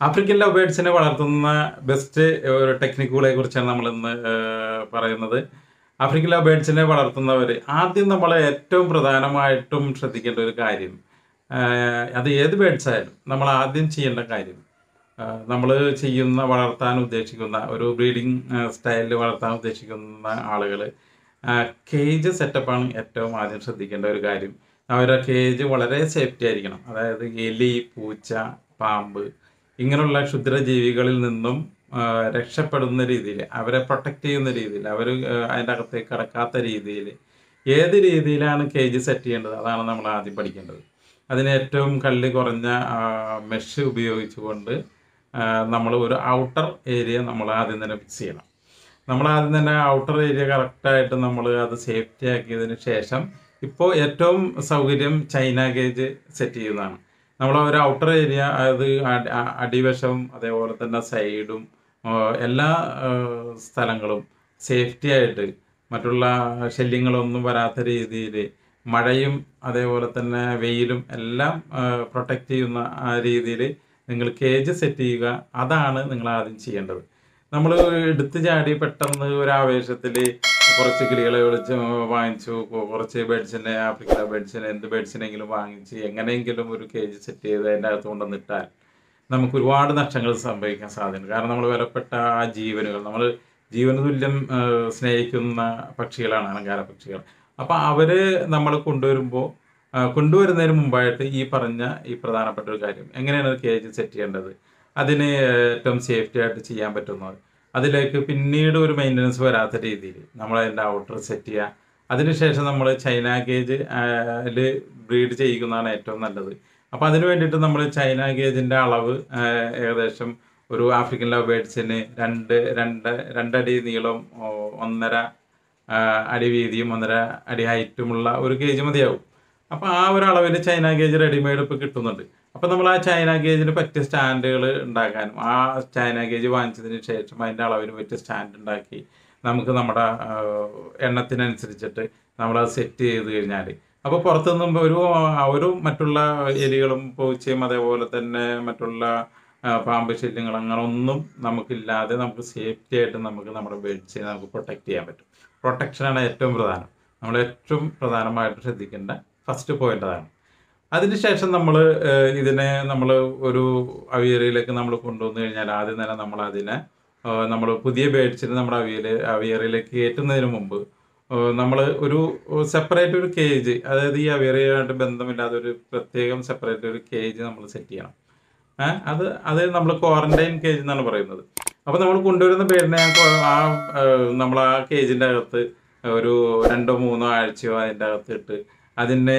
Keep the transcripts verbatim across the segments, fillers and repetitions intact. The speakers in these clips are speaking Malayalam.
ആഫ്രിക്കൻ ലവ് ബേർഡ്സിനെ വളർത്തുന്ന ബെസ്റ്റ് ഒരു ടെക്നിക്കുകളെ കുറിച്ചാണ് നമ്മൾ ഇന്ന് പറയുന്നത്. ആഫ്രിക്കൻ ലവ് ബേർഡ്സിനെ വളർത്തുന്നവർ ആദ്യം നമ്മൾ ഏറ്റവും പ്രധാനമായിട്ടും ശ്രദ്ധിക്കേണ്ട ഒരു കാര്യം, അത് ഏത് ബേർഡ്സ് ആയാലും നമ്മൾ ആദ്യം ചെയ്യേണ്ട കാര്യം, നമ്മൾ ചെയ്യുന്ന വളർത്താൻ ഉദ്ദേശിക്കുന്ന ഒരു ബ്രീഡിംഗ് സ്റ്റൈലിൽ വളർത്താൻ ഉദ്ദേശിക്കുന്ന ആളുകൾ കേജ് സെറ്റപ്പാണ് ഏറ്റവും ആദ്യം ശ്രദ്ധിക്കേണ്ട ഒരു കാര്യം. അവരുടെ കേജ് വളരെ സേഫ്റ്റി ആയിരിക്കണം. അതായത് എലി, പൂച്ച, പാമ്പ് ഇങ്ങനെയുള്ള ക്ഷുദ്രജീവികളിൽ നിന്നും രക്ഷപ്പെടുന്ന രീതിയിൽ, അവരെ പ്രൊട്ടക്റ്റ് ചെയ്യുന്ന രീതിയിൽ, അവർ അതിൻ്റെ അകത്തേക്ക് കടക്കാത്ത രീതിയിൽ ഏത് രീതിയിലാണ് കേജ് സെറ്റ് ചെയ്യേണ്ടത് അതാണ് നമ്മൾ ആദ്യം പഠിക്കേണ്ടത്. അതിന് ഏറ്റവും കള്ളി കുറഞ്ഞ മെഷ് ഉപയോഗിച്ചുകൊണ്ട് നമ്മൾ ഒരു ഔട്ടർ ഏരിയ നമ്മൾ ആദ്യം തന്നെ ഫിക്സ് ചെയ്യണം. നമ്മൾ ആദ്യം തന്നെ ഔട്ടർ ഏരിയ കറക്റ്റായിട്ട് നമ്മൾ അത് സേഫ്റ്റി ആക്കിയതിന് ശേഷം, ഇപ്പോൾ ഏറ്റവും സൗകര്യം ചൈന ഗേജ് സെറ്റ് ചെയ്യുന്നതാണ്. നമ്മൾ ഒരു ഔട്ടർ ഏരിയ, അത് അടിവശവും അതേപോലെ തന്നെ സൈഡും എല്ലാ സ്ഥലങ്ങളും സേഫ്റ്റി ആയിട്ട് മറ്റുള്ള ശല്യങ്ങളൊന്നും വരാത്ത രീതിയിൽ, മഴയും അതേപോലെ തന്നെ വെയിലും എല്ലാം പ്രൊട്ടക്റ്റ് ചെയ്യുന്ന ആ രീതിയിൽ നിങ്ങൾ കേജ് സെറ്റ് ചെയ്യുക. അതാണ് നിങ്ങൾ ആദ്യം ചെയ്യേണ്ടത്. നമ്മൾ എടുത്തു ചാടി പെട്ടെന്ന് ഒരു ആവേശത്തിൽ കുറച്ച് കിളികളെ വിളിച്ച് വാങ്ങിച്ചു, കുറച്ച് ബേഡ്സിനെ, ആഫ്രിക്കൻ ബേഡ്സിനെ, എന്ത് ബേഡ്സിനെങ്കിലും വാങ്ങിച്ച് എങ്ങനെയെങ്കിലും ഒരു കേജ് സെറ്റ് ചെയ്ത് അതിൻ്റെ അകത്ത് കൊണ്ടുവന്നിട്ടാൽ നമുക്ക് ഒരുപാട് നഷ്ടങ്ങൾ സംഭവിക്കാൻ സാധ്യതയുണ്ട്. കാരണം നമ്മൾ വിലപ്പെട്ട ആ ജീവനുകൾ, നമ്മൾ ജീവന തുല്യം സ്നേഹിക്കുന്ന പക്ഷികളാണ് അലങ്കാര പക്ഷികൾ. അപ്പോൾ അവർ നമ്മൾ കൊണ്ടുവരുമ്പോൾ കൊണ്ടുവരുന്നതിന് മുമ്പായിട്ട് ഈ പറഞ്ഞ ഈ പ്രധാനപ്പെട്ട ഒരു കാര്യം, എങ്ങനെയാണ് ഒരു കേജ് സെറ്റ് ചെയ്യേണ്ടത്, അതിന് ഏറ്റവും സേഫ്റ്റി ആയിട്ട് ചെയ്യാൻ പറ്റുന്നത്, അതിലേക്ക് പിന്നീട് ഒരു മെയിൻ്റനൻസ് വരാത്ത രീതിയിൽ നമ്മൾ അതിൻ്റെ ഔട്ടർ സെറ്റ് ചെയ്യുക. അതിനുശേഷം നമ്മൾ ചൈന ഗേജ് അതിൽ ബ്രീഡ് ചെയ്യുന്നതാണ് ഏറ്റവും നല്ലത്. അപ്പോൾ അതിന് വേണ്ടിയിട്ട് നമ്മൾ ചൈന ഗേജിൻ്റെ അളവ് ഏകദേശം ഒരു ആഫ്രിക്കൻ ലവ് ബേഡ്സിന് രണ്ട് രണ്ട് രണ്ടടി നീളം, ഒന്നര അടി വീതിയും ഒന്നര അടി ഹൈറ്റുമുള്ള ഒരു ഗേജ് മതിയാവും. അപ്പോൾ ആ ഒരു അളവിൽ ചൈന ഗേജ് റെഡിമെയ്ഡ് ഇപ്പോൾ കിട്ടുന്നുണ്ട്. അപ്പോൾ നമ്മൾ ആ ചൈന ഗേജിന് പറ്റിയ സ്റ്റാൻഡുകൾ ഉണ്ടാക്കാനും, ആ ചൈന ഗേജ് വാങ്ങിച്ചതിന് ശേഷം അതിൻ്റെ അളവിന് പറ്റിയ സ്റ്റാൻഡ് ഉണ്ടാക്കി നമുക്ക് നമ്മുടെ എണ്ണത്തിനനുസരിച്ചിട്ട് നമ്മളത് സെറ്റ് ചെയ്ത് കഴിഞ്ഞാൽ, അപ്പോൾ പുറത്തുനിന്നും ഒരു ഒരു മറ്റുള്ള എലികളും പൂച്ചയും അതേപോലെ തന്നെ മറ്റുള്ള പാമ്പ് ശല്യങ്ങൾ അങ്ങനെ ഒന്നും നമുക്കില്ലാതെ നമുക്ക് സേഫ്റ്റി ആയിട്ട് നമുക്ക് നമ്മുടെ ബേഡ്സിനെ നമുക്ക് പ്രൊട്ടക്റ്റ് ചെയ്യാൻ പറ്റും. പ്രൊട്ടക്ഷനാണ് ഏറ്റവും പ്രധാനം. നമ്മൾ ഏറ്റവും പ്രധാനമായിട്ട് ശ്രദ്ധിക്കേണ്ട ഫസ്റ്റ് പോയിന്റ് അതാണ്. അതിനുശേഷം നമ്മൾ ഇതിനെ നമ്മൾ ഒരു അവിയറിയിലേക്ക് നമ്മൾ കൊണ്ടുവന്നു കഴിഞ്ഞാൽ ആദ്യം തന്നെ നമ്മൾ അതിനെ നമ്മൾ പുതിയ ബേഡ്സിന് നമ്മുടെ അവിയൽ അവിയറിയിലേക്ക് കയറ്റുന്നതിന് മുമ്പ് നമ്മൾ ഒരു സെപ്പറേറ്റ് ഒരു കേജ്, അതായത് ഈ അവിയറിയായിട്ട് ബന്ധമില്ലാതെ ഒരു പ്രത്യേകം സെപ്പറേറ്റ് ഒരു കേജ് നമ്മൾ സെറ്റ് ചെയ്യണം. അത് അത് നമ്മൾ ക്വാറന്റൈൻ കേജ് എന്നാണ് പറയുന്നത്. അപ്പോൾ നമ്മൾ കൊണ്ടുവരുന്ന ബേഡിനെ ആ നമ്മൾ ആ കേജിൻ്റെ അകത്ത് ഒരു രണ്ടോ മൂന്നോ ആഴ്ചയോ അതിൻ്റെ അകത്ത് ഇട്ട് അതിന്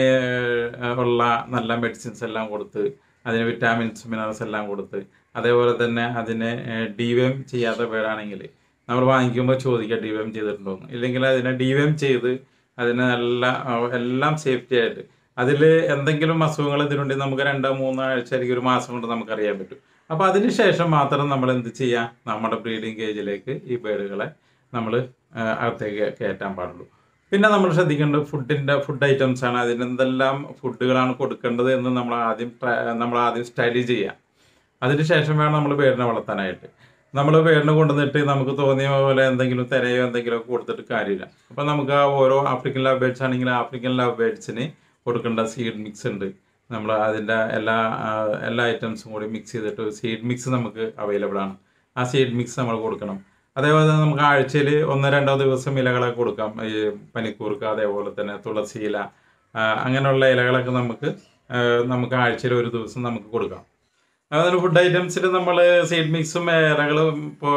ഉള്ള നല്ല മെഡിസിൻസ് എല്ലാം കൊടുത്ത്, അതിന് വിറ്റാമിൻസ് മിനറൽസ് എല്ലാം കൊടുത്ത്, അതേപോലെ തന്നെ അതിനെ ഡിവേം ചെയ്യാത്ത ബേഡാണെങ്കിൽ നമ്മൾ വാങ്ങിക്കുമ്പോൾ ചോദിക്കുക ഡിവേം ചെയ്തിട്ടുണ്ടോയെന്ന്. ഇല്ലെങ്കിൽ അതിനെ ഡിവേം ചെയ്ത് അതിന് നല്ല എല്ലാം സേഫ്റ്റി ആയിട്ട്, അതിൽ എന്തെങ്കിലും അസുഖങ്ങൾ ഇതിനുണ്ടെങ്കിൽ നമുക്ക് രണ്ടോ മൂന്നോ ആഴ്ച അല്ലെങ്കിൽ ഒരു മാസം കൊണ്ട് നമുക്കറിയാൻ പറ്റും. അപ്പോൾ അതിന് ശേഷം മാത്രം നമ്മൾ എന്ത് ചെയ്യാം, നമ്മുടെ ബ്രീഡിംഗ് കേജിലേക്ക് ഈ ബേഡുകളെ നമ്മൾ അകത്തേക്ക് കയറ്റാൻ പാടുള്ളൂ. പിന്നെ നമ്മൾ ശ്രദ്ധിക്കേണ്ടത് ഫുഡിൻ്റെ ഫുഡ് ഐറ്റംസ് ആണ്. അതിനെന്തെല്ലാം ഫുഡുകളാണ് കൊടുക്കേണ്ടത് എന്ന് നമ്മൾ ആദ്യം നമ്മൾ ആദ്യം സ്റ്റഡി ചെയ്യാം. അതിന് ശേഷം വേണം നമ്മൾ ബേഡിനെ വളർത്താനായിട്ട്. നമ്മൾ ബേഡിനെ കൊണ്ടുവന്നിട്ട് നമുക്ക് തോന്നിയ പോലെ എന്തെങ്കിലും തിരയോ എന്തെങ്കിലും ഒക്കെ കൊടുത്തിട്ട് കാര്യമില്ല. അപ്പോൾ നമുക്ക് ആ ഓരോ ആഫ്രിക്കൻ ലവ് ബേഡ്സ് ആണെങ്കിൽ ആഫ്രിക്കൻ ലവ് ബേഡ്സിന് കൊടുക്കേണ്ട സീഡ് മിക്സ് ഉണ്ട്. നമ്മൾ അതിൻ്റെ എല്ലാ എല്ലാ ഐറ്റംസും കൂടി മിക്സ് ചെയ്തിട്ട് സീഡ് മിക്സ് നമുക്ക് അവൈലബിൾ ആണ്. ആ സീഡ് മിക്സ് നമ്മൾ കൊടുക്കണം. അതേപോലെ തന്നെ നമുക്ക് ആഴ്ചയിൽ ഒന്നോ രണ്ടോ ദിവസം ഇലകളെ കൊടുക്കാം. ഈ പനിക്കൂർക്ക, അതേപോലെ തന്നെ തുളസി ഇല, അങ്ങനെയുള്ള ഇലകളൊക്കെ നമുക്ക് നമുക്ക് ആഴ്ചയിൽ ഒരു ദിവസം നമുക്ക് കൊടുക്കാം. അതുപോലെ ഫുഡ് ഐറ്റംസിൽ നമ്മൾ സീഡ് മിക്സും ഇലകളും ഇപ്പോൾ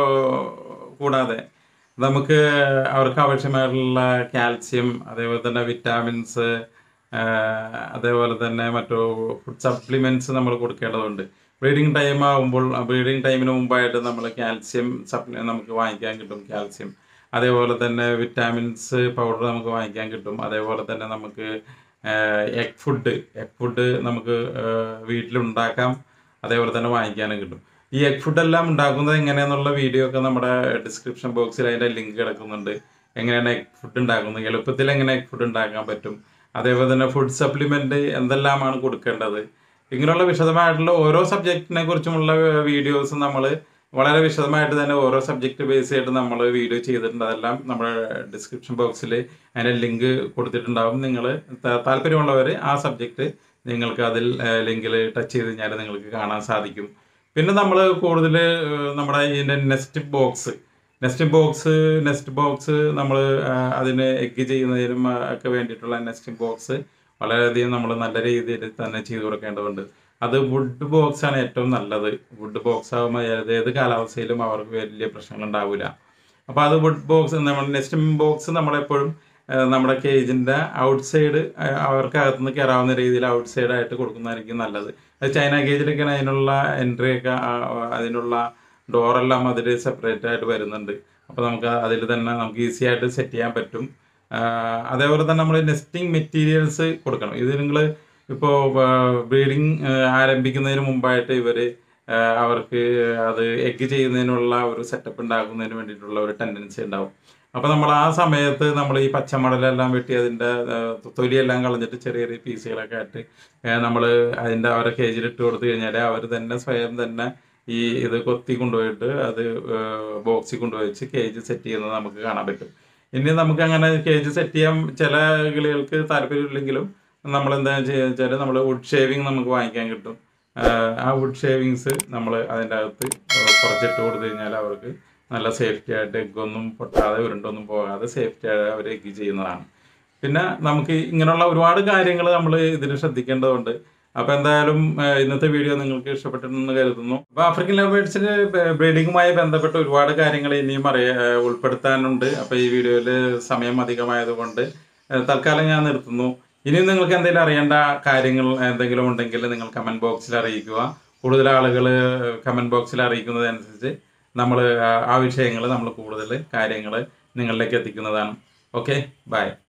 കൂടാതെ നമുക്ക് അവർക്ക് ആവശ്യമായിട്ടുള്ള കാൽസ്യം, അതേപോലെ തന്നെ വിറ്റാമിൻസ്, അതേപോലെ തന്നെ മറ്റു ഫുഡ് സപ്ലിമെൻറ്റ്സ് നമ്മൾ കൊടുക്കേണ്ടതുണ്ട്. ബ്രീഡിങ് ടൈം ആകുമ്പോൾ ബ്രീഡിങ് ടൈമിന് മുമ്പായിട്ട് നമ്മൾ കാൽസ്യം സപ്ലി നമുക്ക് വാങ്ങിക്കാൻ കിട്ടും, കാൽസ്യം. അതേപോലെ തന്നെ വിറ്റാമിൻസ് പൗഡർ നമുക്ക് വാങ്ങിക്കാൻ കിട്ടും. അതേപോലെ തന്നെ നമുക്ക് എഗ് ഫുഡ് എഗ് ഫുഡ് നമുക്ക് വീട്ടിലുണ്ടാക്കാം, അതേപോലെ തന്നെ വാങ്ങിക്കാനും കിട്ടും. ഈ എഗ് ഫുഡെല്ലാം ഉണ്ടാക്കുന്നത് എങ്ങനെയാണെന്നുള്ള വീഡിയോ ഒക്കെ നമ്മുടെ ഡിസ്ക്രിപ്ഷൻ ബോക്സിൽ അതിൻ്റെ ലിങ്ക് കിടക്കുന്നുണ്ട്. എങ്ങനെയാണ് എഗ് ഫുഡ് ഉണ്ടാക്കുന്നത്, എളുപ്പത്തിൽ എങ്ങനെ എഗ് ഫുഡ് ഉണ്ടാക്കാൻ പറ്റും, അതേപോലെ തന്നെ ഫുഡ് സപ്ലിമെൻറ്റ് എന്തെല്ലാമാണ് കൊടുക്കേണ്ടത്, ഇങ്ങനെയുള്ള വിശദമായിട്ടുള്ള ഓരോ സബ്ജക്റ്റിനെ കുറിച്ചുമുള്ള വീഡിയോസ് നമ്മൾ വളരെ വിശദമായിട്ട് തന്നെ ഓരോ സബ്ജക്റ്റ് ബേസ് ചെയ്തിട്ട് നമ്മൾ വീഡിയോ ചെയ്തിട്ടുണ്ട്. അതെല്ലാം നമ്മുടെ ഡിസ്ക്രിപ്ഷൻ ബോക്സിൽ അതിൻ്റെ ലിങ്ക് കൊടുത്തിട്ടുണ്ടാകും. നിങ്ങൾ താല്പര്യമുള്ളവർ ആ സബ്ജക്റ്റ് നിങ്ങൾക്ക് അതിൽ ലിങ്കിൽ ടച്ച് ചെയ്ത് കഴിഞ്ഞാൽ നിങ്ങൾക്ക് കാണാൻ സാധിക്കും. പിന്നെ നമ്മൾ കൂടുതൽ നമ്മുടെ ഇതിൻ്റെ nest box nest box nest box നമ്മൾ അതിന് എഗ് ചെയ്യുന്നതിനും ഒക്കെ വേണ്ടിയിട്ടുള്ള നെസ്റ്റ് ബോക്സ് വളരെയധികം നമ്മൾ നല്ല രീതിയിൽ തന്നെ ചെയ്തു കൊടുക്കേണ്ടതുണ്ട്. അത് വുഡ് ബോക്സ് ആണ് ഏറ്റവും നല്ലത്. വുഡ് ബോക്സ് ആകുമ്പോൾ ഏത് കാലാവസ്ഥയിലും അവർക്ക് വലിയ പ്രശ്നങ്ങൾ ഉണ്ടാവില്ല. അപ്പോൾ അത് വുഡ് ബോക്സ് നമ്മൾ നെസ്റ്റ് ബോക്സ് നമ്മളെപ്പോഴും നമ്മുടെ കേജിൻ്റെ ഔട്ട് സൈഡ് അവർക്കകത്തുനിന്ന് കയറാവുന്ന രീതിയിൽ ഔട്ട് സൈഡായിട്ട് കൊടുക്കുന്നതായിരിക്കും നല്ലത്. അത് ചൈന കേജിലൊക്കെയാണ് അതിനുള്ള എൻട്രി ഒക്കെ അതിനുള്ള ഡോറെല്ലാം അതിൽ സെപ്പറേറ്റ് ആയിട്ട് വരുന്നുണ്ട്. അപ്പോൾ നമുക്ക് അതിൽ തന്നെ നമുക്ക് ഈസി ആയിട്ട് സെറ്റ് ചെയ്യാൻ പറ്റും. അതേപോലെ തന്നെ നമ്മൾ നെസ്റ്റിംഗ് മെറ്റീരിയൽസ് കൊടുക്കണം. ഇത് നിങ്ങൾ ഇപ്പോൾ ബ്രീഡിങ് ആരംഭിക്കുന്നതിന് മുമ്പായിട്ട് ഇവർ അവർക്ക് അത് എഗ് ചെയ്യുന്നതിനുള്ള ഒരു സെറ്റപ്പ് ഉണ്ടാക്കുന്നതിന് വേണ്ടിയിട്ടുള്ള ഒരു ടെൻഡൻസി ഉണ്ടാവും. അപ്പോൾ നമ്മൾ ആ സമയത്ത് നമ്മൾ ഈ പച്ചമടലെല്ലാം വെട്ടി അതിൻ്റെ തൊലിയെല്ലാം കളഞ്ഞിട്ട് ചെറിയ ചെറിയ പീസുകളൊക്കെ ആയിട്ട് നമ്മൾ അതിൻ്റെ അവരെ കേജിലിട്ട് കൊടുത്തു കഴിഞ്ഞാൽ അവർ തന്നെ സ്വയം തന്നെ ഈ ഇത് കൊത്തി കൊണ്ടുപോയിട്ട് അത് ബോക്സിൽ കൊണ്ടുപോയിച്ച് കേജ് സെറ്റ് ചെയ്യുന്നത് നമുക്ക് കാണാൻ പറ്റും. ഇനി നമുക്ക് അങ്ങനെ കേജ് സെറ്റ് ചെയ്യാൻ ചില കിളികൾക്ക് താല്പര്യമില്ലെങ്കിലും നമ്മൾ എന്താണെന്ന് വെച്ചാൽ നമ്മൾ വുഡ് ഷേവിങ് നമുക്ക് വാങ്ങിക്കാൻ കിട്ടും. ആ വുഡ് ഷേവിങ്സ് നമ്മൾ അതിൻ്റെ അകത്ത് കുറച്ചിട്ട് കൊടുത്തു കഴിഞ്ഞാൽ അവർക്ക് നല്ല സേഫ്റ്റി ആയിട്ട് എഗ്ഗൊന്നും പൊട്ടാതെ ഉരുണ്ടൊന്നും പോകാതെ സേഫ്റ്റി ആയിട്ട് അവർ എഗ്ഗ് ചെയ്യുന്നതാണ്. പിന്നെ നമുക്ക് ഇങ്ങനെയുള്ള ഒരുപാട് കാര്യങ്ങൾ നമ്മൾ ഇതിൽ ശ്രദ്ധിക്കേണ്ടതുണ്ട്. അപ്പോൾ എന്തായാലും ഇന്നത്തെ വീഡിയോ നിങ്ങൾക്ക് ഇഷ്ടപ്പെട്ടിട്ടുണ്ടെന്ന് കരുതുന്നു. അപ്പോൾ ആഫ്രിക്കൻ ലവേഴ്സിന് ബ്രീഡിങ്ങുമായി ബന്ധപ്പെട്ട ഒരുപാട് കാര്യങ്ങൾ ഇനിയും അറിയ ഉൾപ്പെടുത്താനുണ്ട്. അപ്പോൾ ഈ വീഡിയോയിൽ സമയം അധികമായതുകൊണ്ട് തൽക്കാലം ഞാൻ നിർത്തുന്നു. ഇനിയും നിങ്ങൾക്ക് എന്തെങ്കിലും അറിയേണ്ട കാര്യങ്ങൾ എന്തെങ്കിലും ഉണ്ടെങ്കിൽ നിങ്ങൾ കമൻറ്റ് ബോക്സിൽ അറിയിക്കുക. കൂടുതൽ ആളുകൾ കമൻറ്റ് ബോക്സിൽ അറിയിക്കുന്നതനുസരിച്ച് നമ്മൾ ആ വിഷയങ്ങൾ നമ്മൾ കൂടുതൽ കാര്യങ്ങൾ നിങ്ങളിലേക്ക് എത്തിക്കുന്നതാണ്. Okay, by.